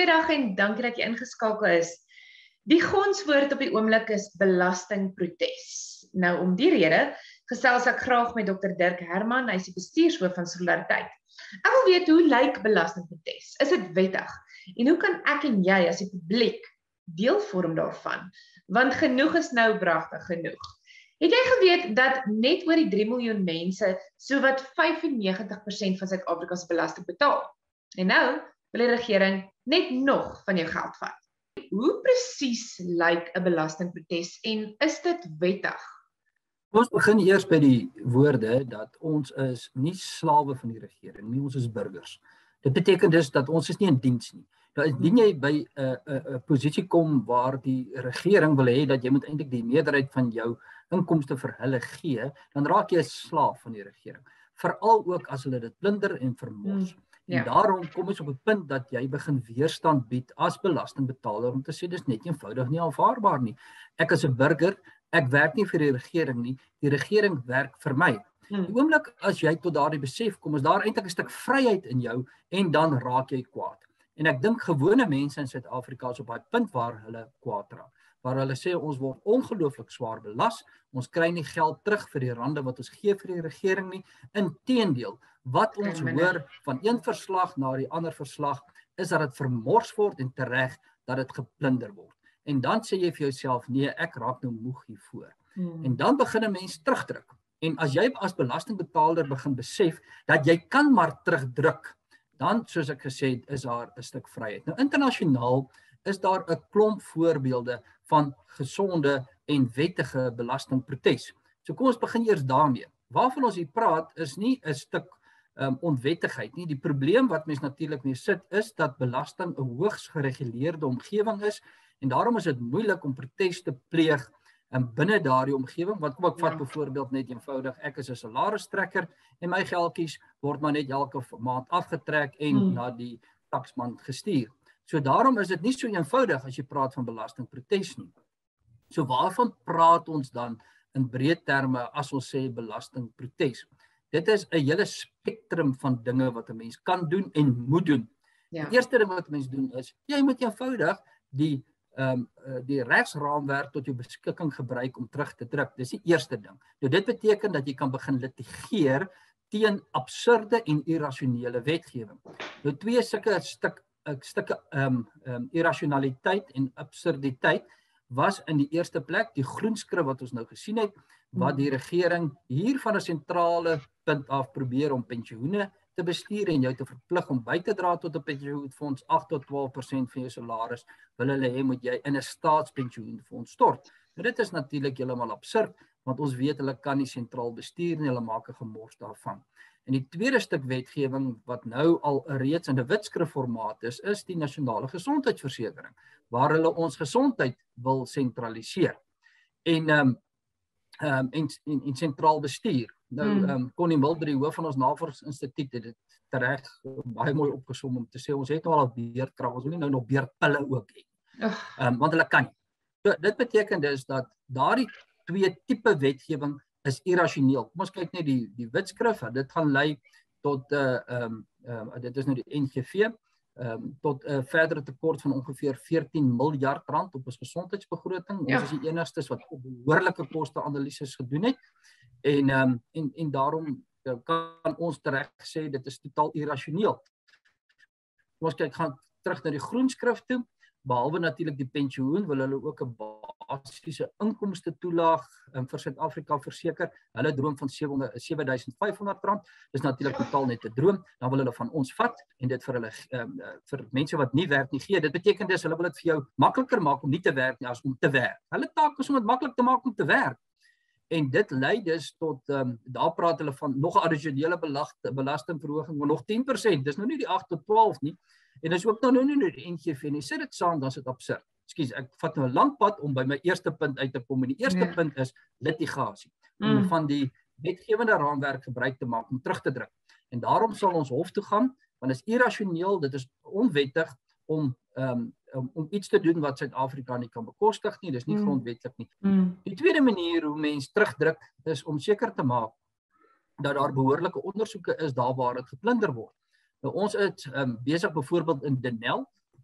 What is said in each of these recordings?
Goeiedag en dankie dat jy ingeskakel is. Die gonswoord op die oomblik is belastingprotes. Nou om die rede gesels ek graag met Dr. Dirk Herman, hy is die bestuurshoof van Solidariteit. Ek wil weet, hoe lyk belastingprotes? Is dit wettig? En hoe kan ek en jy as die publiek deel vorm daarvan? Want genoeg is nou bragtig genoeg. Het jy geweet dat net oor die 3 miljoen mense sowat 95% van Suid-Afrika se belasting betaal? En nou wil die regering net nog van jou geld vat. Hoe presies lyk 'n belastingprotes en is dit wettig? Ons begin eers by die woorde dat ons is nie slawe van die regering nie, ons is burgers. Dit beteken dus dat ons is nie in diens nie. Nou indien jy by 'n posisie kom waar die regering wil hê dat jy moet eintlik die meerderheid van jou inkomste vir hulle gee, dan raak jy 'n slaaf van die regering. Veral ook as hulle dit plunder en vermors. En daarom kom ons op 'n punt dat jy begin weerstand bied as belastingbetaler om te sê dis net eenvoudig nie aanvaarbaar nie. Ek as 'n burger, ek werk nie vir die regering nie, die regering werk vir my. Die oomblik as jy tot daardie besef kom, is daar eintlik 'n stuk vryheid in jou en dan raak jy kwaad. En ek dink gewone mense in Suid-Afrika is op daai punt waar hulle kwaad raak. Waar hulle sê ons word ongelooflik swaar belas, ons kry nie geld terug vir die rande wat ons gee vir die regering nie. Inteendeel, wat ons hoor van een verslag na die ander verslag, is dat dit vermors word en tereg dat dit geplunder word. En dan sê jy vir jouself, nee, ek raak nou moeg hiervoor. En dan begin 'n mens terugdruk. En as jy as belastingbetaler begin besef dat jy kan maar terugdruk, dan, soos ek gesê het, is daar 'n stuk vryheid. Nou internasionaal is daar 'n klomp voorbeelde van gesonde en wettige belastingprotes. So kom ons begin eers daarmee. Waarvan ons hier praat is nie 'n stuk onwettigheid nie. Die probleem wat mens natuurlik mee sit is dat belasting 'n hoogs gereguleerde omgewing is en daarom is dit moeilik om protes te pleeg binne daardie omgewing. Want kom ek vat byvoorbeeld net eenvoudig, ek is 'n salaristrekker en my geldjies word maar net elke maand afgetrek en na die taksman gestuur. So daarom is dit nie so eenvoudig as jy praat van belastingprotes nie. So waarvan praat ons dan in breë terme as ons sê belastingprotes? Dit is 'n hele spektrum van dinge wat 'n mens kan doen en moet doen. Die eerste ding wat 'n mens doen is, jy moet eenvoudig die regsraamwerk tot jou beskikking gebruik om terug te druk. Dis die eerste ding. Nou dit beteken dat jy kan begin litigeer teen absurde en irrasionele wetgewing. Nou twee sulke stukke irrasionaliteit en absurditeit was in die eerste plek die groenskrif wat ons nou gesien het, wat die regering hier van 'n sentrale punt af probeer om pensioene te bestuur en jou te verplig om by te dra tot 'n pensioenfonds, 8 tot 12% van jou salaris, wil hulle hê moet jy in 'n staatspensioenfonds stort. Maar dit is natuurlik heeltemal absurd, want ons weet hulle kan nie sentraal bestuur nie, hulle maak 'n gemors daarvan. En die tweede stuk wetgewing wat nou al reeds in 'n wetskrifformaat is die nasionale gesondheidsversekering, waar hulle ons gesondheid wil sentraliseer. En sentraal bestuur. Nou, Connie Mulder, die hoof van ons navorsingsinstituut, het dit tereg baie mooi opgesom om te sê, ons het al beerdkrag, ons wil nie nou nog beerdpille ook hê. Want hulle kan nie. So, dit beteken dus dat daardie twee tipe wetgewing is irrasioneel. Kom ons kyk net die wetskrif, dit gaan lei tot, dit is nou die NGV, tot 'n verdere tekort van ongeveer 14 miljard rand op ons gesondheidsbegroting. Ons is die enigstes wat behoorlike koste-analises gedoen het. En daarom kan ons tereg sê dit is totaal irrasioneel. Ons gaan terug na die groenskrif toe. Behalwe natuurlik die pensioen, wil hulle ook 'n basiese inkomste toelaag vir Suid-Afrika verseker. Hulle droom van R7.500. Dis natuurlik totaal net 'n droom. Dan wil hulle van ons vat en dit vir hulle vir mense wat nie werk nie gee. Dit beteken dus hulle wil dit vir jou makliker maak om nie te werk nie as om te werk. Hulle taak is om dit maklik te maak om te werk. En dit lei dus tot, daar praat hulle van nog 'n addisionele belastingverhoging van nog 10%. Dis nou nie die 8 tot 12 nie. En dis ook nou nie die NGV nie. Sit dit saam, dan is dit absurd. Ekskuus, ek vat nou 'n lang pad om by my eerste punt uit te kom. En die eerste punt is litigasie. Om van die wetgewende raamwerk gebruik te maak om terug te druk. En daarom sal ons hof toe gaan, want dit is irrasioneel, dit is onwettig om iets te doen wat Suid-Afrika nie kan bekostig nie, dis nie grondwetlik nie. Die tweede manier hoe mens terugdruk is om seker te maak dat daar behoorlike ondersoeke is daar waar dit geplunder word. Nou ons is besig byvoorbeeld in Denel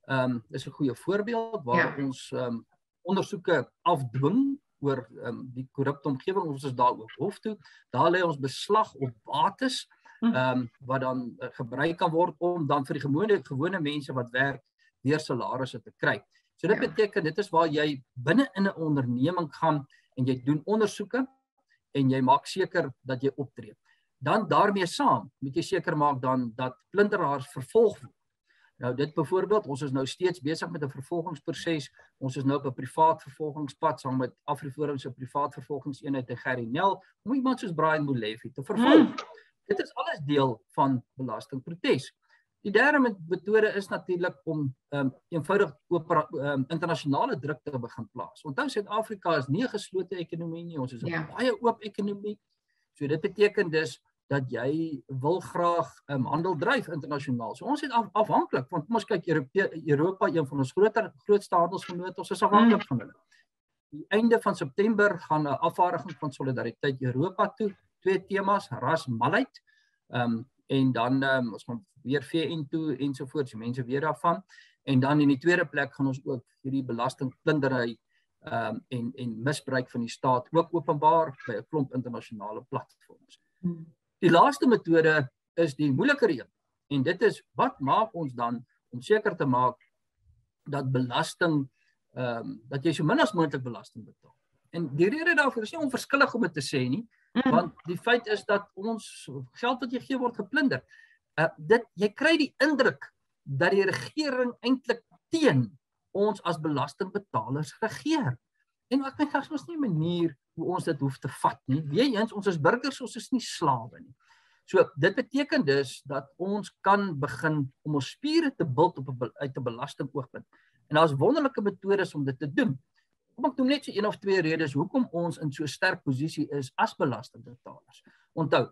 is 'n goeie voorbeeld waar ons ondersoeke afdwing oor die korrupte omgewing. Ons is daar ook hof toe. Daar lê ons beslag op bates wat dan gebruik kan word om dan vir die gewone mense wat werk weer salarisse te kry. So dit beteken dit is waar jy binne in 'n onderneming gaan en jy doen ondersoeke en jy maak seker dat jy optree. Dan daarmee saam moet jy seker maak dan dat plunderaars vervolg word. Nou dit byvoorbeeld, ons is nou steeds besig met 'n vervolgingsproses. Ons is nou op 'n privaat vervolgingspad saam met AfriForum se privaat vervolgingseenheid te Gerry Nel om iemand soos Brian Molefe te vervolg. Dit is alles deel van belastingprotes. Die derde metode is natuurlik om eenvoudig internasionale druk te begin plaas. Onthou Suid-Afrika is nie 'n geslote ekonomie nie, ons is 'n baie oop ekonomie. So dit beteken dus dat jy wil graag handel dryf internasionaal. So ons is afhanklik, want kom ons kyk Europa, een van ons grootste handelsvennote, ons is afhanklik van hulle. Die einde van September gaan 'n afvaardiging van Solidariteit Europa toe, 2 temas, ras, malheid, en dan ons gaan weer VN toe ensovoorts, mense weer daarvan. En dan in die tweede plek gaan ons ook hierdie belastingplundery en misbruik van die staat ook openbaar by 'n klomp internasionale platforms. Die laaste metode is die moeiliker een. En dit is, wat maak ons dan om seker te maak dat belasting, dat jy so min as moontlik belasting betaal. En die rede daarvoor is nie onverskillig om dit te sê nie, want die feit is dat ons geld wat jy gee word geplunder. Jy kry die indruk dat die regering eintlik teen ons as belastingbetalers regeer. En ek dink daar is nie 'n manier hoe ons dit hoef te vat nie. Weens ons is burgers, ons is nie slawe nie. So dit beteken dus dat ons kan begin om ons spiere te bult uit 'n belastingoogpunt. En daar's wonderlike metodes om dit te doen. Kom ek noem net so 1 of 2 redes hoekom ons in so 'n sterk posisie is as belastingbetalers. Onthou,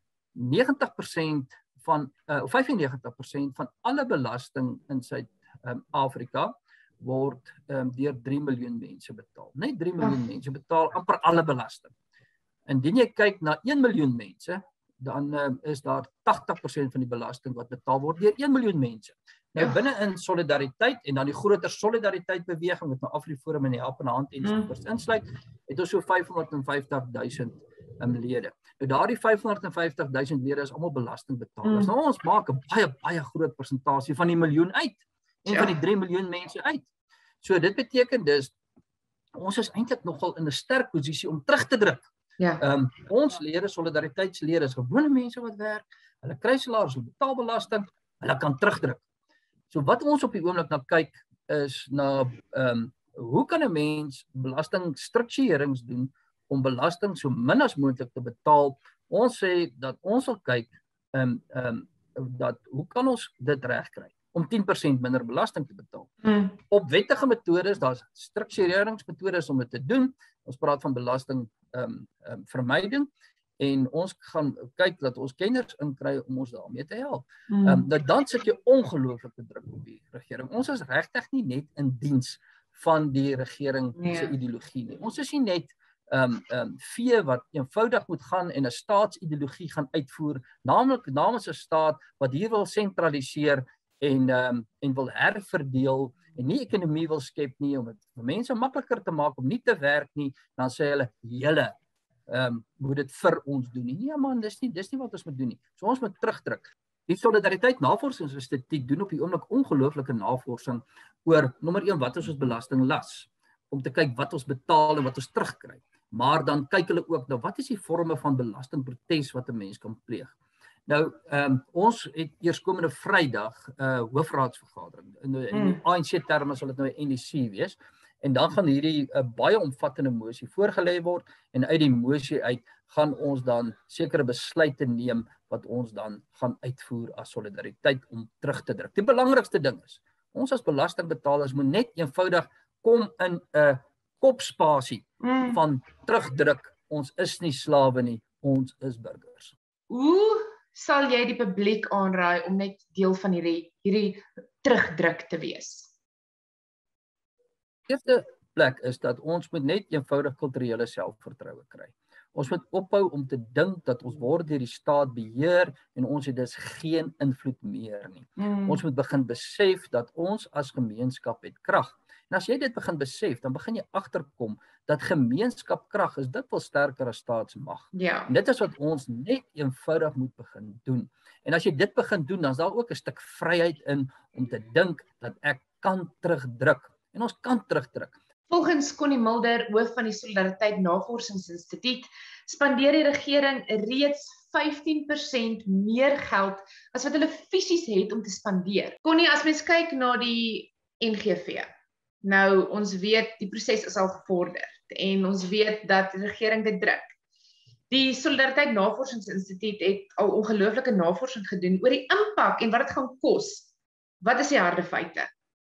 90% van 95% van alle belasting in Suid-Afrika word deur 3 miljoen mense betaal. Net 3 miljoen mense betaal amper alle belasting. Indien jy kyk na 1 miljoen mense, dan is daar 80% van die belasting wat betaal word deur 1 miljoen mense. Nou binne in solidariteit en dan die groter solidariteit beweging met AfriForum en die Helpende Hand ensovoorts insluit, het ons so 550,000 lede. Nou daardie 550,000 lede is almal belastingbetalers. Nou ons maak 'n baie groot persentasie van die miljoen uit en van die 3 miljoen mense uit. So dit beteken dus ons is eintlik nogal in 'n sterk posisie om terug te druk. Ons lede, solidariteitslede, is gewone mense wat werk, hulle kry salaris, hulle betaal belasting, hulle kan terugdruk. So wat ons op die oomblik na kyk is na hoe kan 'n mens belastingstrukturerings doen om belasting so min as moontlik te betaal. Ons sê dat ons wil kyk dat hoe kan ons dit regkry om 10% minder belasting te betaal. Op wettige metodes, daar's struktureringsmetodes om dit te doen. Ons praat van belasting vermyding en ons gaan kyk dat ons kenners inkry om ons daarmee te help. Dan sit jy ongelooflike druk op die regering. Ons is regtig nie net in diens van die regering se ideologie nie. Ons is nie net vee wat eenvoudig moet gaan en 'n staatsideologie gaan uitvoer, naamlik namens 'n staat wat hier wil sentraliseer en wil herverdeel en nie ekonomie wil skep nie om dit vir mense makliker te maak om nie te werk nie, dan sê hulle julle moet dit vir ons doen nie. Nee man, dis nie wat ons moet doen nie. So ons moet terugdruk. Die Solidariteit Navorsingsinstituut doen op die oomblik ongelooflike navorsing oor nommer 1 wat is ons belastinglas, om te kyk wat ons betaal en wat ons terugkry. Maar dan kyk hulle ook na wat is die vorme van belastingprotes wat 'n mens kan pleeg. Nou, ons het eerskomende Vrydag hoofraadsvergadering. In die ANC terme sal dit nou 'n NEC wees. En dan gaan hierdie baie omvattende mosie voorgelê word en uit die mosie uit gaan ons dan sekere besluite neem wat ons dan gaan uitvoer as solidariteit om terug te druk. Die belangrikste ding is, ons as belastingbetalers moet net eenvoudig kom in 'n kopspasie van terugdruk. Ons is nie slawe nie, ons is burgers. Hoe sal jy die publiek aanraai om net deel van hierdie terugdruk te wees? Eerste plek is dat ons moet net eenvoudig kulturele selfvertroue kry. Ons moet ophou om te dink dat ons word deur die staat beheer en ons het dus geen invloed meer nie. Ons moet begin besef dat ons as gemeenskap het krag. En as jy dit begin besef, dan begin jy agterkom dat gemeenskapkrag is dikwels sterker as staatsmag. Ja. En dit is wat ons net eenvoudig moet begin doen. En as jy dit begin doen, dan is daar ook 'n stuk vryheid in om te dink dat ek kan terugdruk. En ons kan terugdruk. Volgens Connie Mulder, hoof van die Solidariteit Navorsingsinstituut, spandeer die regering reeds 15% meer geld as wat hulle fisies het om te spandeer. Connie, as mens kyk na die NGV, nou ons weet die proses is al gevorder en ons weet dat die regering dit druk. Die Solidariteit Navorsingsinstituut het al ongelooflike navorsing gedoen oor die impak en wat dit gaan kos. Wat is die harde feite?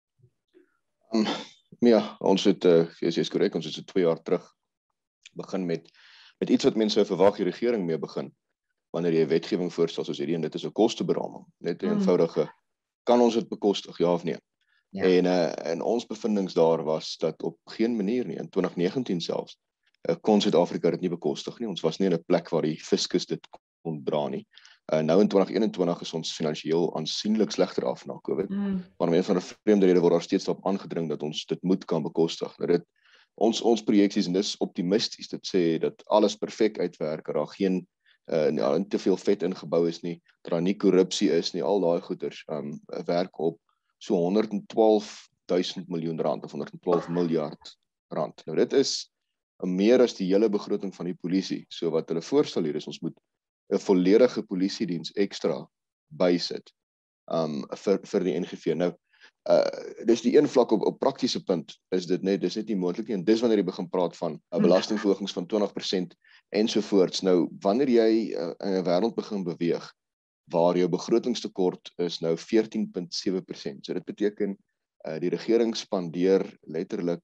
Ja, ons het, jy is korrek, ons het so 2 jaar terug begin met iets wat mense verwag die regering mee begin, wanneer jy wetgewing voorstel soos hierdie, en dit is 'n kosteberaming, net 'n eenvoudige, kan ons dit bekostig, ja of nee? Ja. En ons bevindings daar was dat op geen manier nie, in 2019 selfs, kon Suid-Afrika dit nie bekostig nie, ons was nie in 'n plek waar die fiskus dit kon dra nie. Nou in 2021 is ons finansiëel aansienlik slegter af na COVID, maar om een van die vreemde rede word daar steeds daarop aangedring dat ons dit moet kan bekostig. Nou ons projeksies, en dis optimisties, dit sê dat alles perfek uitwerk, dat daar geen te veel vet ingebou is nie, dat daar nie korrupsie is nie, al daai goeders werk op so 112.000 miljoen rand of 112 miljard rand. Nou dit is meer as die hele begroting van die polisie. So wat hulle voorstel hier is, ons moet 'n volledige polisiediens ekstra bysit vir die NGV. Nou, dis die een vlak op praktiese punt, dis net nie moontlik nie, en dis wanneer jy begin praat van belastingverhogings van 20% ensovoorts. Nou, wanneer jy in 'n wêreld begin beweeg, waar jou begrotingstekort is nou 14.7%, so dit beteken, die regering spandeer letterlik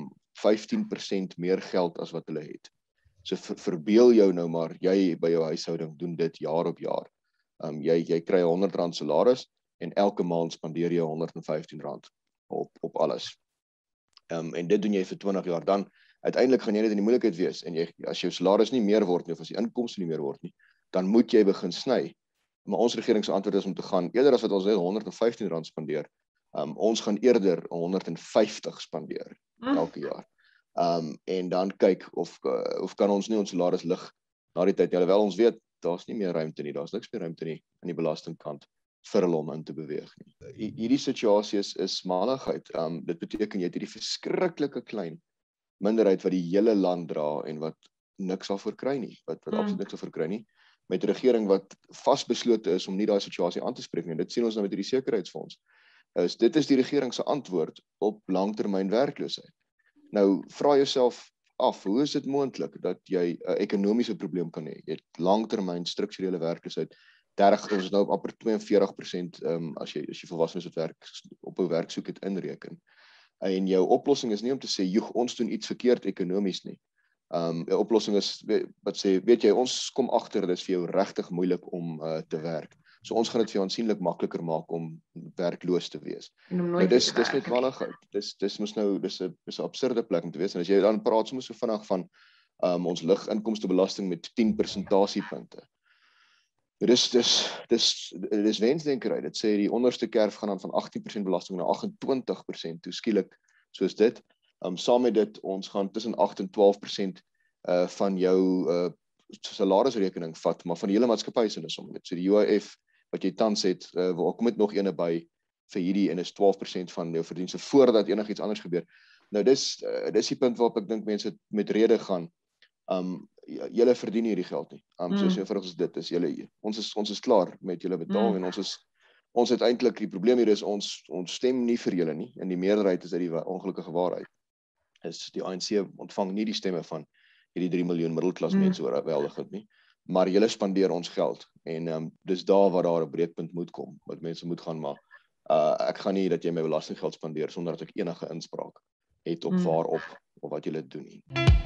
15% meer geld as wat hulle het. So verbeel jou nou maar, jy by jou huishouding doen dit jaar op jaar. Jy kry R100 salaris en elke maand spandeer jy R115 op alles. En dit doen jy vir 20 jaar, dan uiteindelik gaan jy net in die moeilikheid wees, en as jou salaris nie meer word nie, of as die inkomste nie meer word nie, dan moet jy begin sny. Maar ons regeringsantwoord is om te gaan, eerder as wat ons R115 spandeer, ons gaan eerder R150 spandeer elke jaar. En dan kyk of kan ons nie ons salaris lig na die tyd, alhoewel ons weet, daar's nie meer ruimte nie, daar's niks meer ruimte nie aan die belastingkant vir hulle om in te beweeg nie. Hierdie situasie is maligheid. Dit beteken jy het hierdie verskriklike klein minderheid wat die hele land dra en wat niks daarvoor kry nie, wat absoluut niks daarvoor kry nie, met 'n regering wat vasbeslote is om nie daai situasie aan te spreek nie. Dit sien ons nou met hierdie sekuriteitsfonds. Dit is die regering se antwoord op langtermyn werkloosheid. Nou, vra jouself af, hoe is dit moontlik dat jy 'n ekonomiese probleem kan hê? Jy het langtermyn strukturele werkloosheid, ons is nou op amper 42%, as jy volwassenes wat op 'n werk soek het inreken. En jou oplossing is nie om te sê, joeg, ons doen iets verkeerd ekonomies nie. Die oplossing is, wat sê, weet jy, ons kom agter, dit is vir jou regtig moeilik om te werk. So ons gaan dit vir jou aansienlik makliker maak om werkloos te wees. Nou, dis net wanigheid. Dis mos nou, dis 'n absurde plek om te wees. En as jy dan praat soms so vinnig van ons lig inkomstebelasting met 10 persentasiepunte. Dis wensdenkerry. Dit sê die onderste kerf gaan dan van 18% belasting na 28% toe skielik soos dit. Saam met dit, ons gaan tussen 8 en 12% van jou salarisrekening vat, maar van die hele maatskappy se is om dit. So die UIF wat jy tans het, kom dit nog ene by vir hierdie, en is 12% van jou verdienste voordat enigiets anders gebeur. Nou dis die punt waarop ek dink mense met rede gaan. Julle verdien hierdie geld nie. Soos eenvoudig as dit is, ons is klaar met julle betaal, en ons het eintlik, die probleem hier is, ons stem nie vir julle nie, en die meerderheid is uit die ongelukkige waarheid. Is die ANC ontvang nie die stemme van hierdie 3 miljoen middelklas mense oorweldigend nie, maar julle spandeer ons geld, en dis daar waar daar 'n breekpunt moet kom, wat mense moet gaan maak. Ek gaan nie dat jy my belastinggeld spandeer sonder dat ek enige inspraak het op waarop of wat julle doen nie.